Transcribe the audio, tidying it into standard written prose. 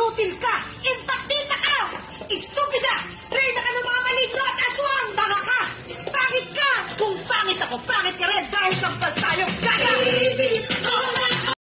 Sutil ka! Impactita ka! Estupida! Reyna ka ng mga maligno at aswang! Tanga ka! Pangit ka! Kung pangit ako, pangit ka rin dahil kampal tayo!